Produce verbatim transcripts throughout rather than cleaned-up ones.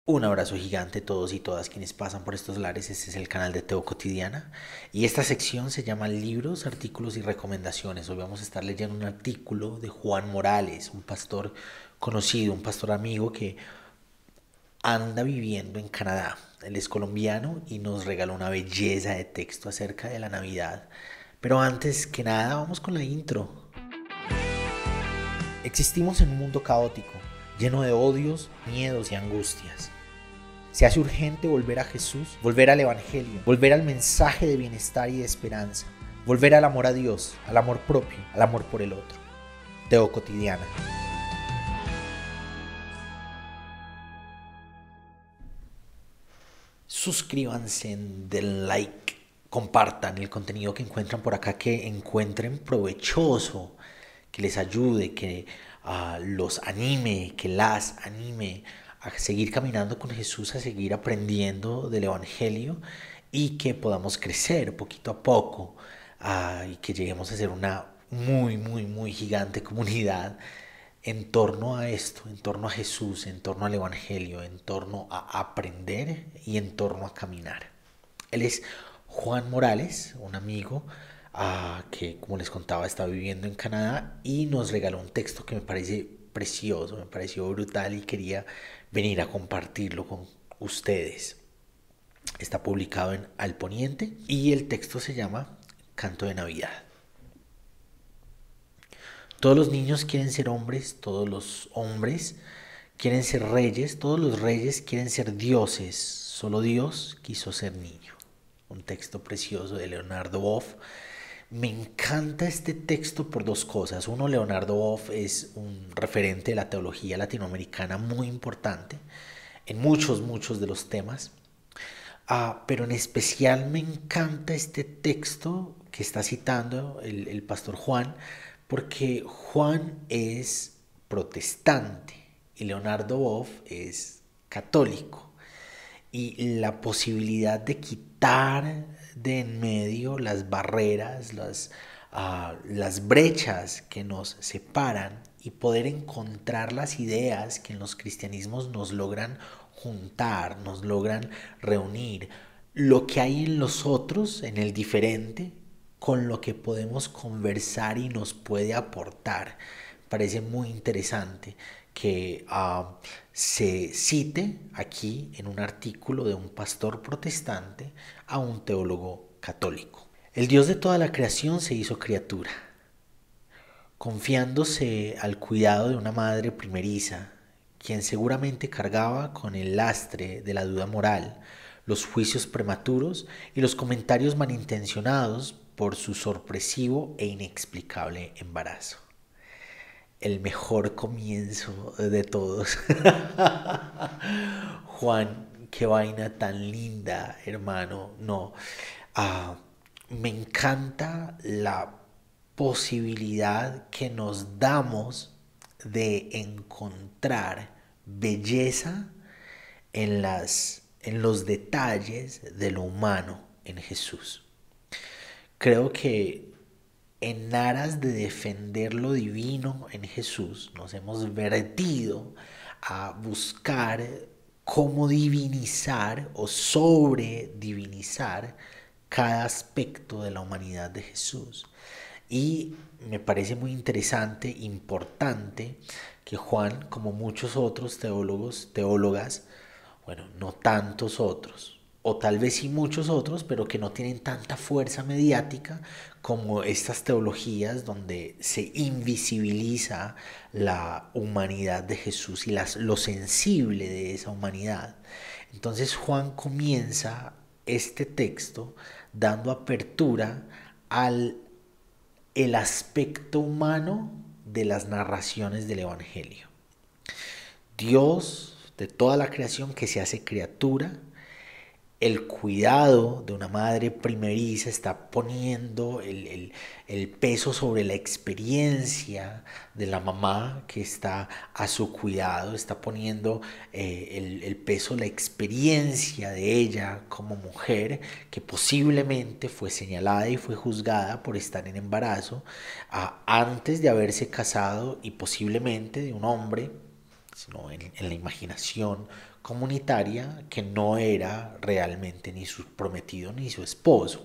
Un abrazo gigante a todos y todas quienes pasan por estos lares. Este es el canal de Teo Cotidiana y esta sección se llama Libros, Artículos y Recomendaciones. Hoy vamos a estar leyendo un artículo de Juan Morales, un pastor conocido, un pastor amigo que anda viviendo en Canadá. Él es colombiano y nos regaló una belleza de texto acerca de la Navidad. Pero antes que nada, vamos con la intro. Existimos en un mundo caótico, lleno de odios, miedos y angustias. Se hace urgente volver a Jesús, volver al Evangelio, volver al mensaje de bienestar y de esperanza, volver al amor a Dios, al amor propio, al amor por el otro. Teo Cotidiana. Suscríbanse, den like, compartan el contenido que encuentran por acá, que encuentren provechoso, que les ayude, que uh, los anime, que las anime a seguir caminando con Jesús, a seguir aprendiendo del Evangelio y que podamos crecer poquito a poco uh, y que lleguemos a ser una muy, muy, muy gigante comunidad en torno a esto, en torno a Jesús, en torno al Evangelio, en torno a aprender y en torno a caminar. Él es Juan Morales, un amigo uh, que, como les contaba, está viviendo en Canadá y nos regaló un texto que me parece precioso, me pareció brutal y quería venir a compartirlo con ustedes. Está publicado en Al Poniente y el texto se llama Canto de Navidad. Todos los niños quieren ser hombres, todos los hombres quieren ser reyes, todos los reyes quieren ser dioses, solo Dios quiso ser niño. Un texto precioso de Leonardo Boff. Me encanta este texto por dos cosas. Uno, Leonardo Boff es un referente de la teología latinoamericana muy importante en muchos, muchos de los temas. Uh, pero en especial me encanta este texto que está citando el, el pastor Juan, porque Juan es protestante y Leonardo Boff es católico. Y la posibilidad de quitar de en medio las barreras, las, uh, las brechas que nos separan y poder encontrar las ideas que en los cristianismos nos logran juntar, nos logran reunir, lo que hay en los otros, en el diferente, con lo que podemos conversar y nos puede aportar. Parece muy interesante que uh, se cite aquí en un artículo de un pastor protestante a un teólogo católico. El Dios de toda la creación se hizo criatura, confiándose al cuidado de una madre primeriza, quien seguramente cargaba con el lastre de la duda moral, los juicios prematuros y los comentarios malintencionados por su sorpresivo e inexplicable embarazo. El mejor comienzo de todos. Juan, qué vaina tan linda, hermano. No, uh, me encanta la posibilidad que nos damos de encontrar belleza en, las, en los detalles de lo humano en Jesús. Creo que en aras de defender lo divino en Jesús, nos hemos vertido a buscar cómo divinizar o sobredivinizar cada aspecto de la humanidad de Jesús. Y me parece muy interesante, importante, que Juan, como muchos otros teólogos, teólogas, bueno, no tantos otros, o tal vez sí muchos otros, pero que no tienen tanta fuerza mediática como estas teologías donde se invisibiliza la humanidad de Jesús y las, lo sensible de esa humanidad. Entonces Juan comienza este texto dando apertura al el aspecto humano de las narraciones del Evangelio. Dios de toda la creación que se hace criatura, el cuidado de una madre primeriza está poniendo el, el, el peso sobre la experiencia de la mamá que está a su cuidado, está poniendo eh, el, el peso, la experiencia de ella como mujer que posiblemente fue señalada y fue juzgada por estar en embarazo uh, antes de haberse casado y posiblemente de un hombre, sino en, en la imaginación comunitaria que no era realmente ni su prometido ni su esposo.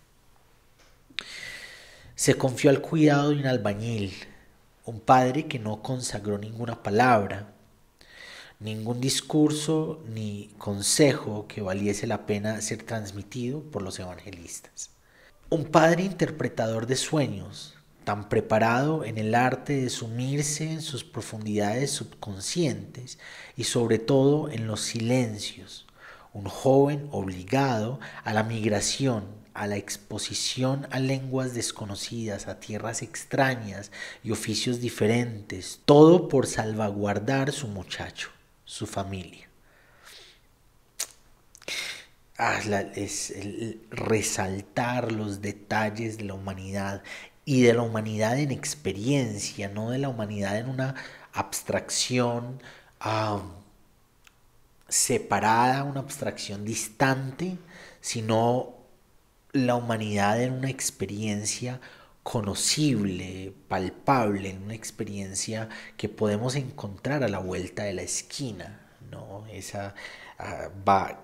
Se confió al cuidado de un albañil, un padre que no consagró ninguna palabra, ningún discurso ni consejo que valiese la pena ser transmitido por los evangelistas. Un padre interpretador de sueños, tan preparado en el arte de sumirse en sus profundidades subconscientes y sobre todo en los silencios. Un joven obligado a la migración, a la exposición a lenguas desconocidas, a tierras extrañas y oficios diferentes, todo por salvaguardar su muchacho, su familia. Ah, la, es el resaltar los detalles de la humanidad y de la humanidad en experiencia, no de la humanidad en una abstracción uh, separada, una abstracción distante, sino la humanidad en una experiencia conocible, palpable, en una experiencia que podemos encontrar a la vuelta de la esquina, ¿no? Esa uh, va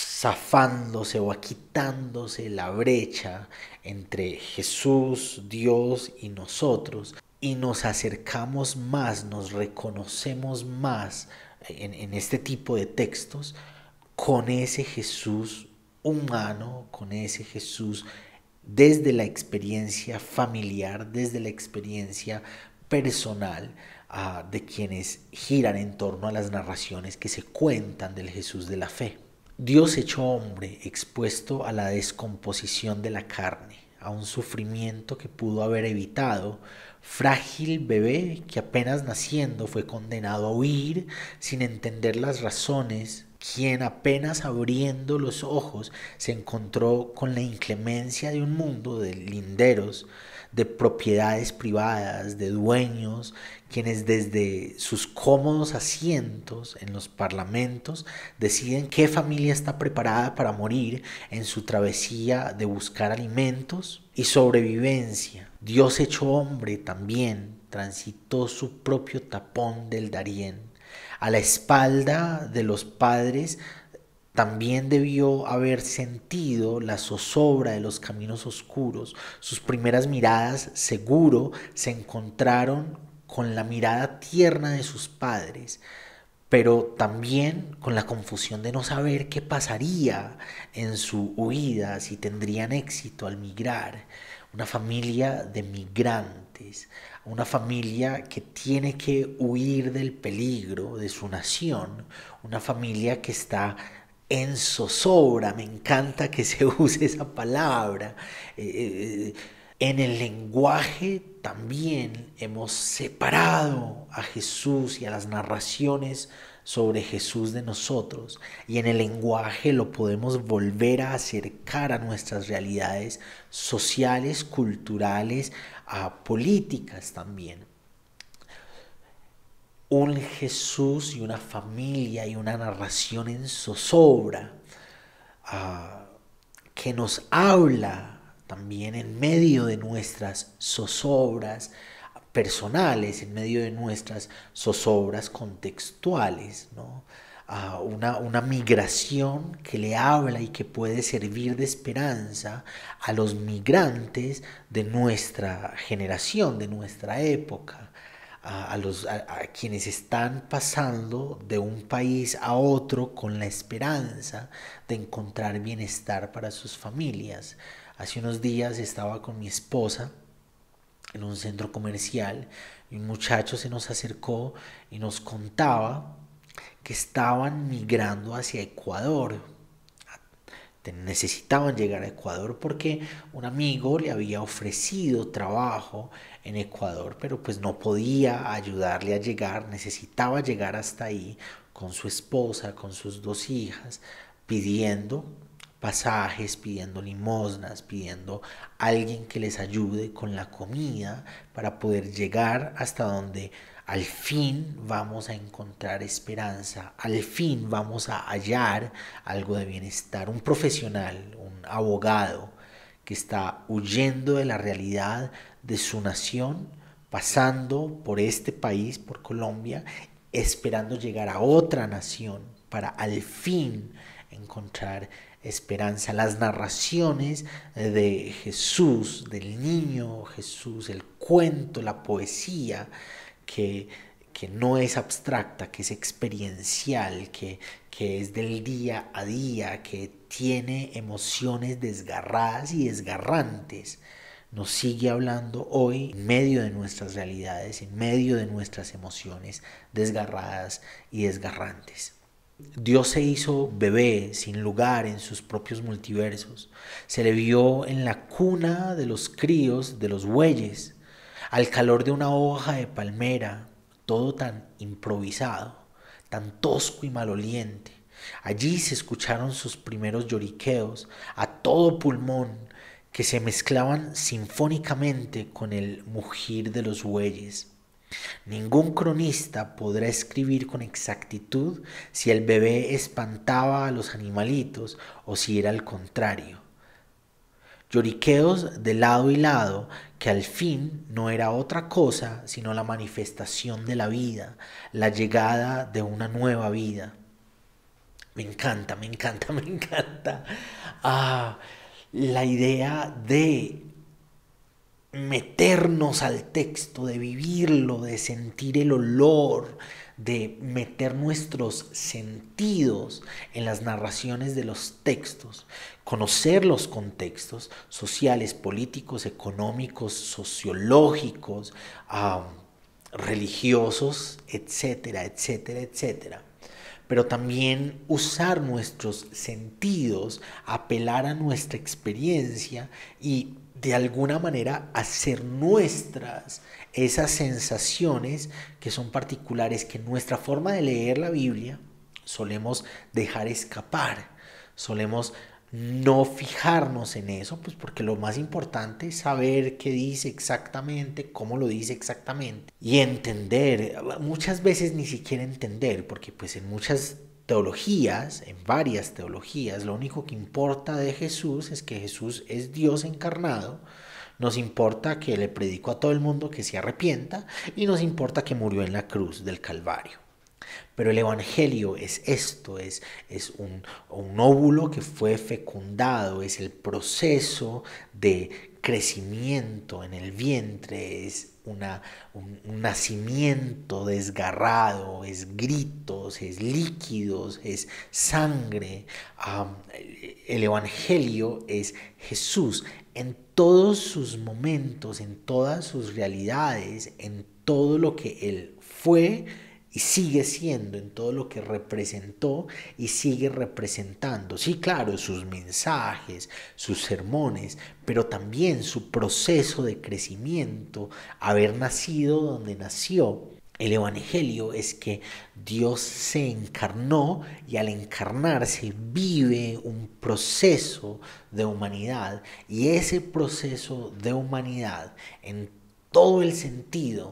zafándose o va quitándose la brecha entre Jesús, Dios y nosotros, y nos acercamos más, nos reconocemos más en, en este tipo de textos con ese Jesús humano, con ese Jesús desde la experiencia familiar, desde la experiencia personal uh, de quienes giran en torno a las narraciones que se cuentan del Jesús de la fe. Dios hecho hombre, expuesto a la descomposición de la carne, a un sufrimiento que pudo haber evitado, frágil bebé que apenas naciendo fue condenado a huir sin entender las razones, quien apenas abriendo los ojos se encontró con la inclemencia de un mundo de linderos, de propiedades privadas, de dueños, quienes desde sus cómodos asientos en los parlamentos deciden qué familia está preparada para morir en su travesía de buscar alimentos y sobrevivencia. Dios hecho hombre también transitó su propio tapón del Darién. A la espalda de los padres también debió haber sentido la zozobra de los caminos oscuros. Sus primeras miradas seguro se encontraron con la mirada tierna de sus padres, pero también con la confusión de no saber qué pasaría en su huida, si tendrían éxito al migrar. Una familia de migrantes, una familia que tiene que huir del peligro de su nación, una familia que está en zozobra. Me encanta que se use esa palabra. Eh, en el lenguaje también hemos separado a Jesús y a las narraciones sobre Jesús de nosotros, y en el lenguaje lo podemos volver a acercar a nuestras realidades sociales, culturales, a políticas también. Un Jesús y una familia y una narración en zozobra uh, que nos habla también en medio de nuestras zozobras personales, en medio de nuestras zozobras contextuales, ¿no? Uh, una, una migración que le habla y que puede servir de esperanza a los migrantes de nuestra generación, de nuestra época, uh, a, los, a, a quienes están pasando de un país a otro con la esperanza de encontrar bienestar para sus familias. Hace unos días estaba con mi esposa en un centro comercial y un muchacho se nos acercó y nos contaba que estaban migrando hacia Ecuador. Necesitaban llegar a Ecuador porque un amigo le había ofrecido trabajo en Ecuador, pero pues no podía ayudarle a llegar, necesitaba llegar hasta ahí con su esposa, con sus dos hijas, pidiendo pasajes, pidiendo limosnas, pidiendo a alguien que les ayude con la comida para poder llegar hasta donde al fin vamos a encontrar esperanza, al fin vamos a hallar algo de bienestar. Un profesional, un abogado que está huyendo de la realidad de su nación, pasando por este país, por Colombia, esperando llegar a otra nación para al fin encontrar esperanza. Las narraciones de Jesús, del niño Jesús, el cuento, la poesía, que, que no es abstracta, que es experiencial, que, que es del día a día, que tiene emociones desgarradas y desgarrantes, nos sigue hablando hoy en medio de nuestras realidades, en medio de nuestras emociones desgarradas y desgarrantes. Dios se hizo bebé sin lugar en sus propios multiversos. Se le vio en la cuna de los críos de los bueyes, al calor de una hoja de palmera, todo tan improvisado, tan tosco y maloliente. Allí se escucharon sus primeros lloriqueos a todo pulmón, que se mezclaban sinfónicamente con el mugir de los bueyes. Ningún cronista podrá escribir con exactitud si el bebé espantaba a los animalitos o si era al contrario. Lloriqueos de lado y lado que al fin no era otra cosa sino la manifestación de la vida, la llegada de una nueva vida. Me encanta, me encanta, me encanta. Ah, la idea de meternos al texto, de vivirlo, de sentir el olor, de meter nuestros sentidos en las narraciones de los textos, conocer los contextos sociales, políticos, económicos, sociológicos, um, religiosos, etcétera, etcétera, etcétera. Pero también usar nuestros sentidos, apelar a nuestra experiencia y de alguna manera hacer nuestras esas sensaciones que son particulares, que en nuestra forma de leer la Biblia solemos dejar escapar, solemos no fijarnos en eso, pues porque lo más importante es saber qué dice exactamente, cómo lo dice exactamente y entender, muchas veces ni siquiera entender, porque pues en muchas teologías, en varias teologías, lo único que importa de Jesús es que Jesús es Dios encarnado. Nos importa que le predicó a todo el mundo que se arrepienta y nos importa que murió en la cruz del Calvario. Pero el Evangelio es esto, es, es un, un óvulo que fue fecundado, es el proceso de crecimiento en el vientre, es una, un, un nacimiento desgarrado, es gritos, es líquidos, es sangre. Um, el Evangelio es Jesús en todos sus momentos, en todas sus realidades, en todo lo que Él fue y sigue siendo, en todo lo que representó y sigue representando. Sí, claro, sus mensajes, sus sermones, pero también su proceso de crecimiento, haber nacido donde nació. El Evangelio es que Dios se encarnó y al encarnarse vive un proceso de humanidad, y ese proceso de humanidad en todo el sentido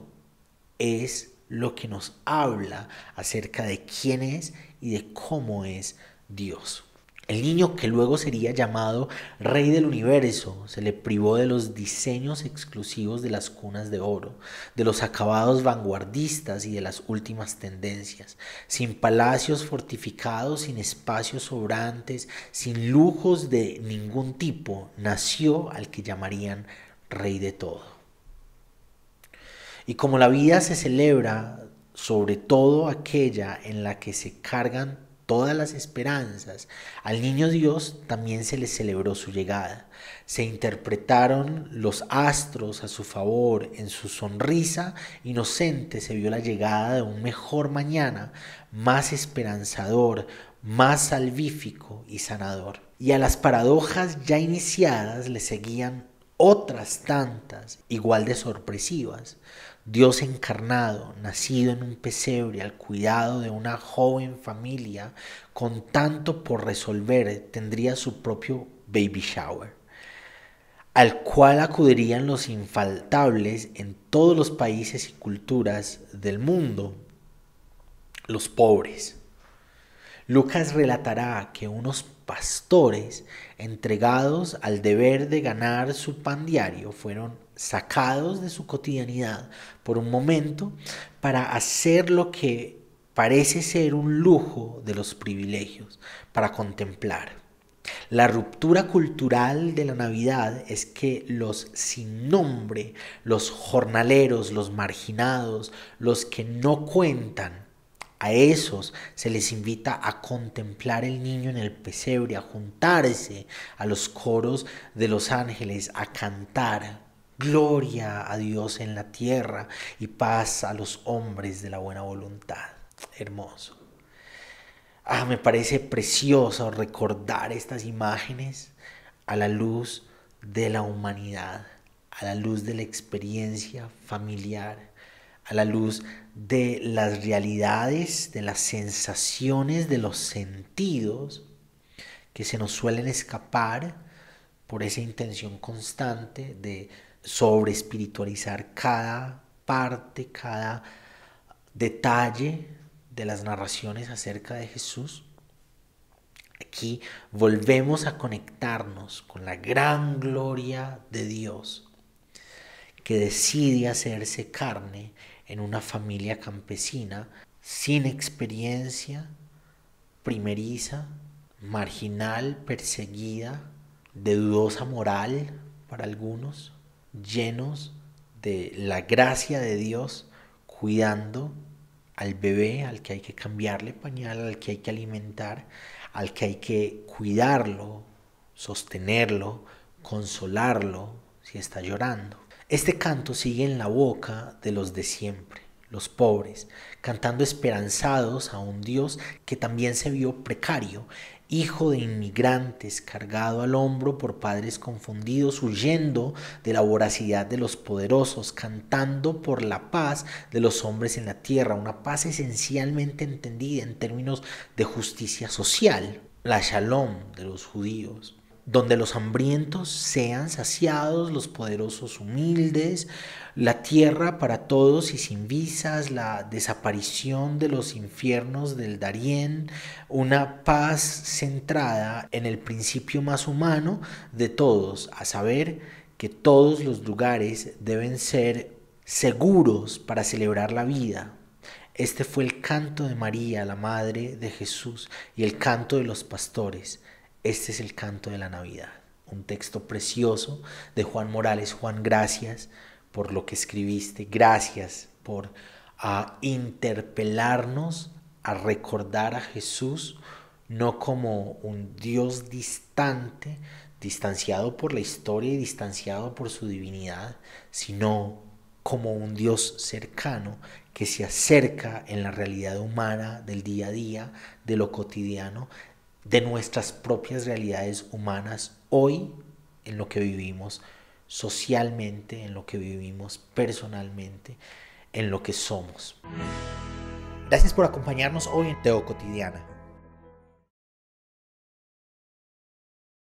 es lo que nos habla acerca de quién es y de cómo es Dios. El niño que luego sería llamado Rey del Universo se le privó de los diseños exclusivos de las cunas de oro, de los acabados vanguardistas y de las últimas tendencias. Sin palacios fortificados, sin espacios sobrantes, sin lujos de ningún tipo, nació al que llamarían Rey de todo. Y como la vida se celebra sobre todo aquella en la que se cargan todas las esperanzas, al niño Dios también se le celebró su llegada. Se interpretaron los astros a su favor, en su sonrisa inocente se vio la llegada de un mejor mañana, más esperanzador, más salvífico y sanador. Y a las paradojas ya iniciadas le seguían otras tantas igual de sorpresivas. Dios encarnado, nacido en un pesebre al cuidado de una joven familia con tanto por resolver, tendría su propio baby shower, al cual acudirían los infaltables en todos los países y culturas del mundo, los pobres. Lucas relatará que unos pastores entregados al deber de ganar su pan diario fueron sacados de su cotidianidad por un momento para hacer lo que parece ser un lujo de los privilegios para contemplar. La ruptura cultural de la Navidad es que los sin nombre, los jornaleros, los marginados, los que no cuentan, a esos se les invita a contemplar el niño en el pesebre, a juntarse a los coros de los ángeles, a cantar gloria a Dios en la tierra y paz a los hombres de la buena voluntad. Hermoso. Ah, me parece precioso recordar estas imágenes a la luz de la humanidad, a la luz de la experiencia familiar, a la luz de las realidades, de las sensaciones, de los sentidos que se nos suelen escapar por esa intención constante de sobreespiritualizar cada parte, cada detalle de las narraciones acerca de Jesús. Aquí volvemos a conectarnos con la gran gloria de Dios que decide hacerse carne en una familia campesina sin experiencia, primeriza, marginal, perseguida, de dudosa moral para algunos, llenos de la gracia de Dios, cuidando al bebé al que hay que cambiarle pañal, al que hay que alimentar, al que hay que cuidarlo, sostenerlo, consolarlo si está llorando. Este canto sigue en la boca de los de siempre, los pobres, cantando esperanzados a un Dios que también se vio precario, hijo de inmigrantes, cargado al hombro por padres confundidos, huyendo de la voracidad de los poderosos, cantando por la paz de los hombres en la tierra, una paz esencialmente entendida en términos de justicia social, la shalom de los judíos, donde los hambrientos sean saciados, los poderosos humildes, la tierra para todos y sin visas, la desaparición de los infiernos del Darién, una paz centrada en el principio más humano de todos, a saber que todos los lugares deben ser seguros para celebrar la vida. Este fue el canto de María, la madre de Jesús, y el canto de los pastores. Este es el canto de la Navidad, un texto precioso de Juan Morales. Juan, gracias por lo que escribiste, gracias por uh, interpelarnos a recordar a Jesús no como un Dios distante, distanciado por la historia y distanciado por su divinidad, sino como un Dios cercano que se acerca en la realidad humana del día a día, de lo cotidiano, de nuestras propias realidades humanas hoy, en lo que vivimos socialmente, en lo que vivimos personalmente, en lo que somos. Gracias por acompañarnos hoy en Teo Cotidiana.